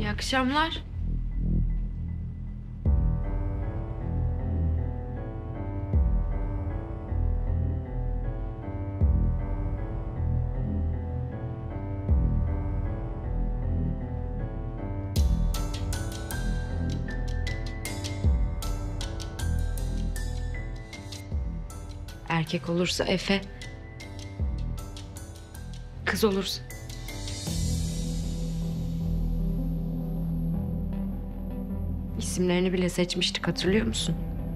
İyi akşamlar. Erkek olursa Efe, kız olursa. İsimlerini bile seçmiştik, hatırlıyor musun?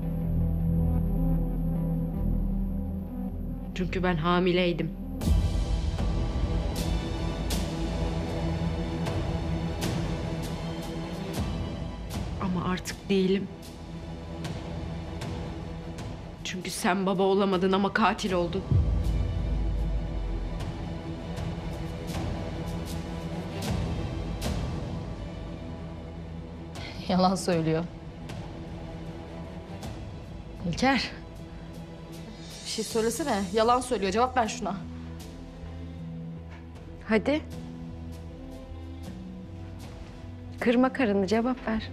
Çünkü ben hamileydim. Ama artık değilim. Çünkü sen baba olamadın ama katil oldun. Yalan söylüyor. İlker. Bir şey söylesene. Yalan söylüyor. Cevap ver şuna. Hadi. Kırma karını, cevap ver.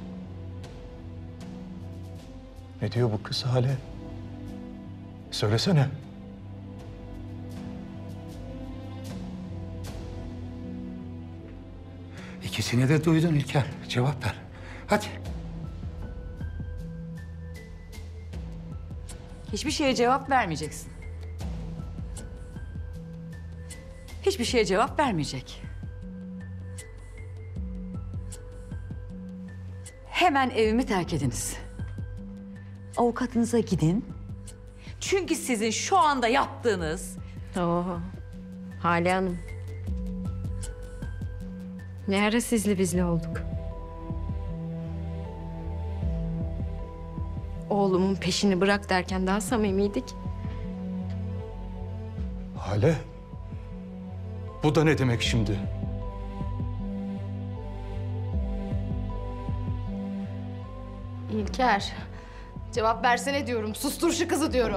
Ne diyor bu kız Hale? Söylesene. İkisini de duydun İlker. Cevap ver. Hadi. Hiçbir şeye cevap vermeyeceksin. Hiçbir şeye cevap vermeyecek. Hemen evimi terk ediniz. Avukatınıza gidin. Çünkü sizin şu anda yaptığınız... Oo, Hale Hanım. Ne ara sizli bizli olduk. Oğlumun peşini bırak derken daha samimiydik. Hale? Bu da ne demek şimdi? İlker. Cevap versene diyorum. Sustur şu kızı diyorum.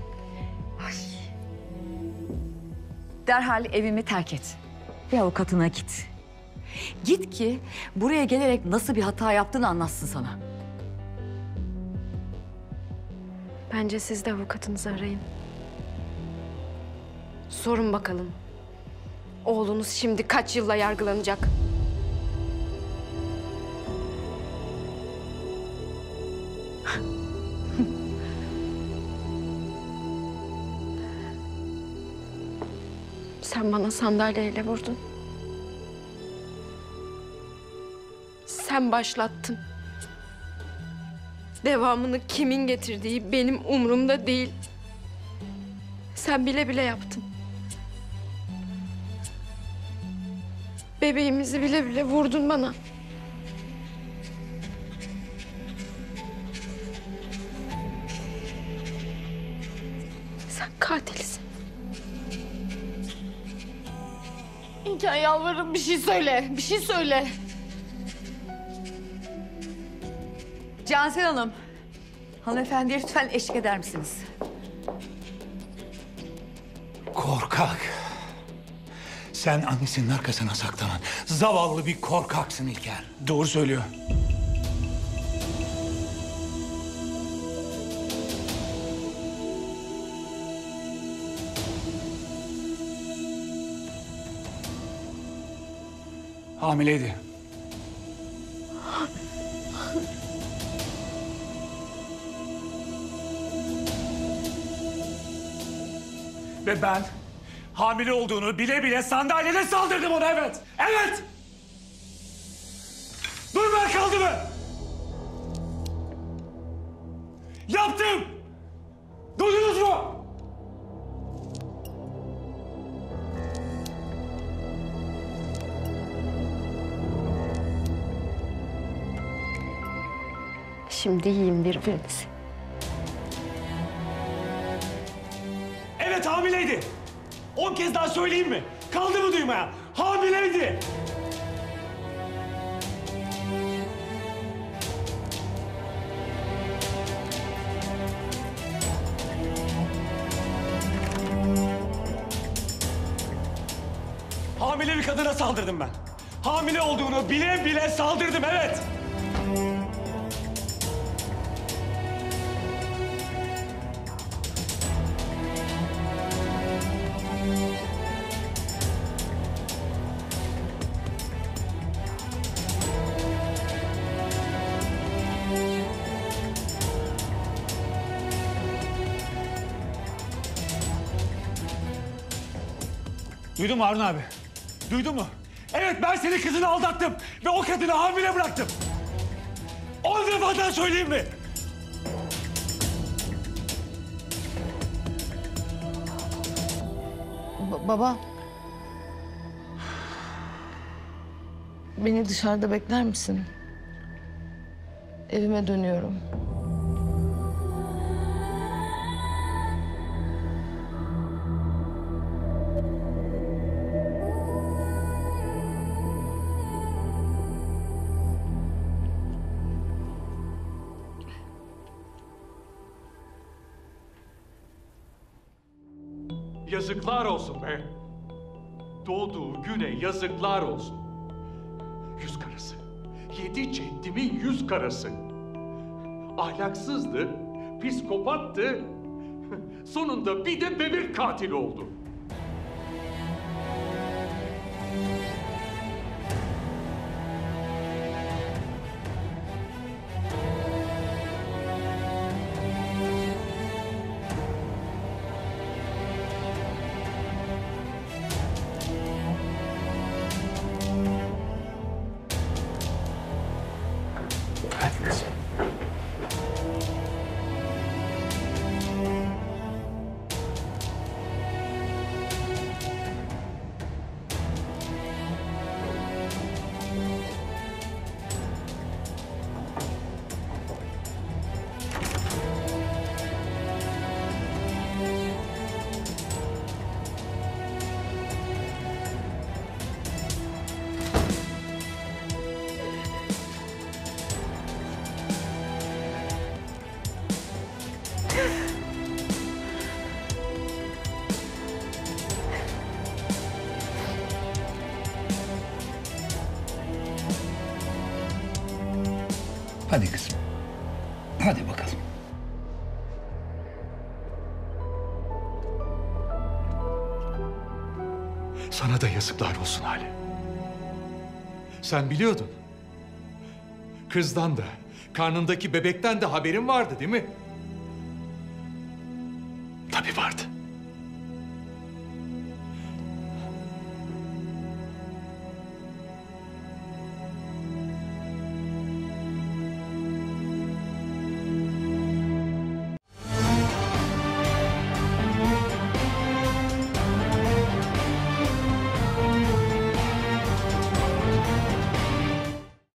Derhal evimi terk et. Bir avukatına git. Git ki buraya gelerek nasıl bir hata yaptığını anlatsın sana. Bence siz de avukatınızı arayın. Sorun bakalım. Oğlunuz şimdi kaç yılla yargılanacak? Sen bana sandalyeyle vurdun. Sen başlattın. Devamını kimin getirdiği benim umurumda değil. Sen bile bile yaptın. Bebeğimizi bile bile vurdun bana. Sen katilsin. İlker yalvarırım bir şey söyle. Bir şey söyle. Cansel Hanım, hanımefendiye lütfen eşlik eder misiniz? Korkak. Sen annesinin arkasına saklanan zavallı bir korkaksın İlker. Doğru söylüyor. Hamileydi. Ve ben hamile olduğunu bile bile sandalyede saldırdım ona, evet. Evet! Durma, kaldı mı? Yaptım! Duydunuz mu? Şimdi yiyin birbirinizi. Evet, hamileydi. 10 kez daha söyleyeyim mi? Kaldı mı duymaya? Hamileydi. Hamile bir kadına saldırdım ben. Hamile olduğunu bile bile saldırdım, evet. Duydun mu Harun abi? Duydun mu? Evet, ben senin kızını aldattım ve o kadını hamile bıraktım. 10 defa daha söyleyeyim mi? Baba. Beni dışarıda bekler misin? Evime dönüyorum. Yazıklar olsun be. Doğduğu güne yazıklar olsun. Yüz karası. 7 ceddimin yüz karası. Ahlaksızdı, psikopattı. Sonunda bir de bebek katili oldu. Hadi kızım. Hadi kızım. Hadi bakalım. Sana da yazıklar olsun Ali. Sen biliyordun. Kızdan da, karnındaki bebekten de haberin vardı değil mi?